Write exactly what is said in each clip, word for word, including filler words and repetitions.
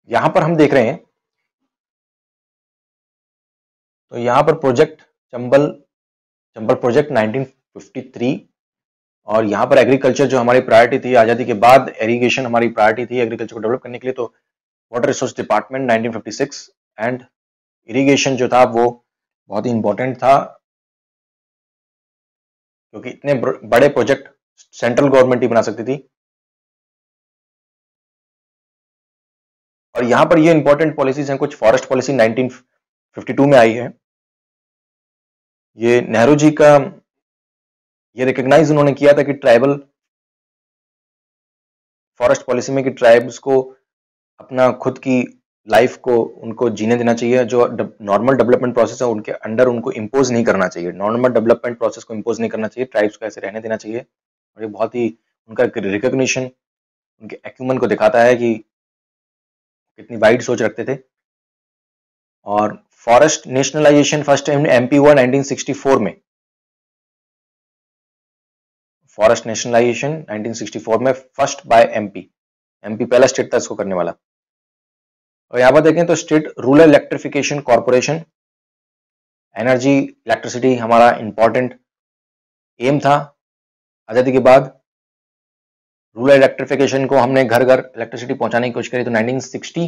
यहां पर हम देख रहे हैं, तो यहां पर project Chambal Chambal project nineteen fifty three, और यहां पर एग्रीकल्चर जो हमारी प्रायोरिटी थी आजादी के बाद, इरिगेशन हमारी प्रायोरिटी थी एग्रीकल्चर को डेवलप करने के लिए, तो water resource department nineteen fifty six, and irrigation जो था वो बहुत ही इंपॉर्टेंट था, क्योंकि इतने बड़े प्रोजेक्ट सेंट्रल गवर्नमेंट ही बना सकती थी। और यहां पर ये इंपॉर्टेंट पॉलिसीज हैं, कुछ forest policy nineteen fifty two में आई है। ये नेहरू जी का, ये रिकॉग्नाइज उन्होंने किया था कि ट्राइबल फॉरेस्ट पॉलिसी में कि ट्राइब्स को अपना खुद की लाइफ को उनको जीने देना चाहिए, जो नॉर्मल डेवलपमेंट प्रोसेस है उनके अंडर उनको इम्पोज नहीं करना चाहिए, नॉर्मल डेवलपमेंट प्रोसेस को इम्पोज नहीं करना चाहिए, ट्राइब्स को ऐसे रहने देना चाहिए। और ये बहुत ही उनका रिकॉग्निशन उनके एक्यूमेन को दिखाता है कि कितनी वाइड सोच रखते थे। और forest nationalisation first time MP हुआ नाइनटीन सिक्सटी फोर में, forest nationalisation nineteen sixty four में फर्स्ट बाय एमपी, एमपी पहला स्टेट था इसको करने वाला। और यहां पर देखें तो state rural electrification corporation, energy electricity हमारा इंपॉर्टेंट एम था आजादी के बाद। रूरल इलेक्ट्रिफिकेशन को हमने घर घर इलेक्ट्रिसिटी पहुंचाने की कोशिश करी, तो नाइनटीन सिक्सटी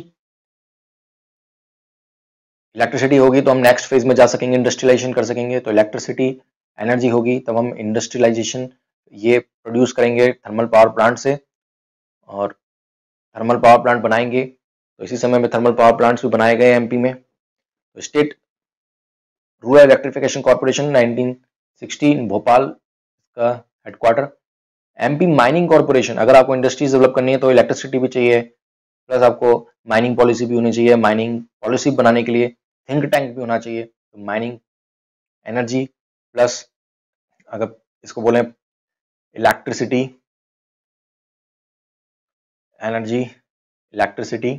इलेक्ट्रिसिटी होगी तो हम नेक्स्ट फेज में जा सकेंगे, इंडस्ट्रियलाइजेशन कर सकेंगे। तो इलेक्ट्रिसिटी एनर्जी होगी तब हम इंडस्ट्रियलाइजेशन ये प्रोड्यूस करेंगे थर्मल पावर प्लांट से, और थर्मल पावर प्लांट बनाएंगे। तो इसी समय में थर्मल पावर प्लांट्स भी बनाए गए एमपी में। तो state rural electrification corporation nineteen sixty Bhopal का हेडक्वार्टर। एमपी माइनिंग कॉर्पोरेशन, अगर आपको इंडस्ट्रीज डेवलप करनी है तो इलेक्ट्रिसिटी भी चाहिए, प्लस आपको माइनिंग पॉलिसी भी होनी चाहिए, माइनिंग पॉलिसी बनाने के लिए थिंक टैंक भी होना चाहिए। तो माइनिंग एनर्जी प्लस अगर इसको बोलें electricity, energy electricity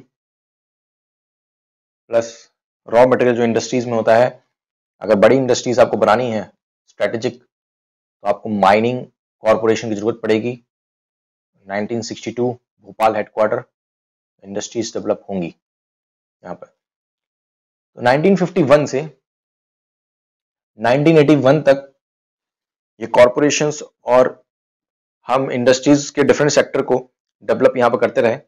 plus raw material जो इंडस्ट्रीज में होता है। अगर बड़ी इंडस्ट्रीज आपको बनानी है स्ट्रेटेजिक, तो आपको माइनिंग कॉर्पोरेशन की जरूरत पड़ेगी। Nineteen sixty two Bhopal headquarter, industries develop होंगी यहाँ पर। तो नाइनटीन फिफ्टी वन से नाइनटीन एटी वन तक ये कॉर्पोरेशंस और हम इंडस्ट्रीज के डिफरेंट सेक्टर को डेवलप यहाँ पर करते रहे।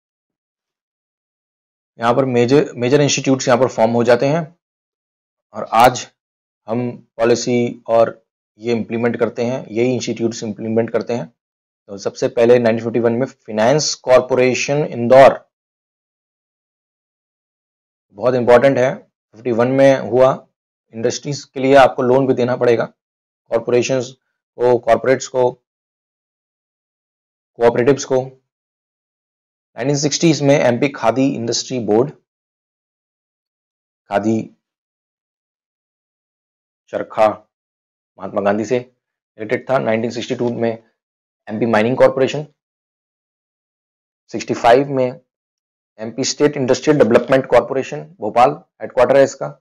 यहाँ पर मेजर मेजर इंस्टीट्यूट्स यहाँ पर फॉर्म हो जाते हैं, और आज हम पॉलिसी और ये इम्प्लीमेंट करते हैं, यही इंस्टीट्यूट्स इम्प्लीमेंट करते हैं। तो सबसे पहले नाइनटीन फिफ्टी वन में फाइनेंस कॉर्पोरेशन इंदौर, बहुत इंपॉर्टेंट है, फिफ्टी वन में हुआ। इंडस्ट्रीज के लिए आपको लोन भी देना पड़ेगा, कॉर्पोरेशंस को, कॉर्पोरेट्स को, कोऑपरेटिव्स को। नाइनटीन सिक्सटीज़ में MP khadi industry board, khadi चरखा महात्मा गांधी से रिलेटेड था। नाइनटीन सिक्सटी टू में MP mining corporation, sixty five में MP state industrial development corporation Bhopal headquarter है इसका,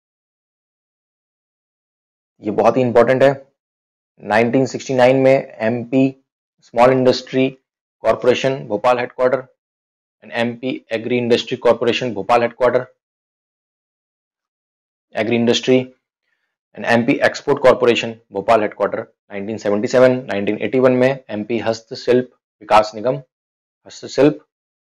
ये बहुत ही इंपॉर्टेंट है। नाइनटीन सिक्सटी नाइन में MP small industry corporation Bhopal headquarter, and MP agri industry corporation Bhopal headquarter, agri industry and MP export corporation Bhopal headquarter. Nineteen seventy seven nineteen eighty one में MP Hastshilp Vikas Nigam, हस्तशिल्प।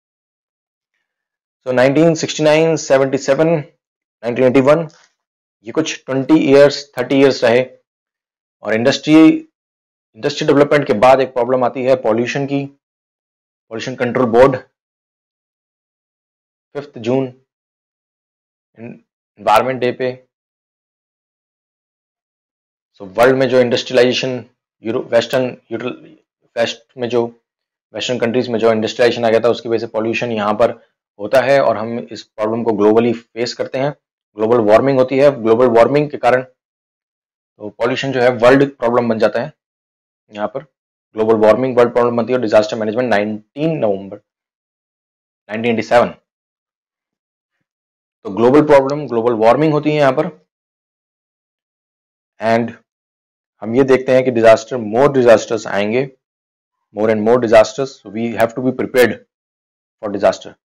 तो nineteen sixty nine, seventy seven, nineteen eighty one, ये कुछ twenty years, thirty years रहे। और industry industry development के बाद एक प्रॉब्लम आती है पॉल्यूशन की। Pollution control board fifth June environment day पे, सो वर्ल्ड में जो इंडस्ट्रियलाइजेशन, यूरोप वेस्टर्न वेस्ट में जो वेस्टर्न कंट्रीज में जो इंडस्ट्रियलाइजेशन आ गया था, उसकी वजह से पॉल्यूशन यहाँ पर होता है, और हम इस प्रॉब्लम को ग्लोबली फेस करते हैं। ग्लोबल वार्मिंग होती है, ग्लोबल वार्मिंग के कारण तो पॉल्यूशन जो है वर्ल्ड प्रॉब्लम बन जाता है। यहाँ पर ग्लोबल वार्मिंग वर्ल्ड प्रॉब्लम बनती है। Disaster management nineteen November nineteen eighty seven, तो ग्लोबल प्रॉब्लम, ग्लोबल वार्मिंग होती है यहाँ पर। एंड हम ये देखते हैं कि डिजास्टर, मोर डिजास्टर्स आएंगे, more and more disasters, we have to be prepared for disaster.